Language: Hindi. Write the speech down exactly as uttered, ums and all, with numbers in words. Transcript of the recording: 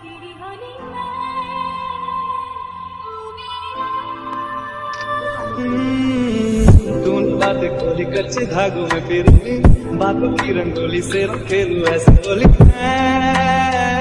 तूने बातें खोली कच्चे धागों में फिर बातों की रंगोली से खेलू ऐसे बोली।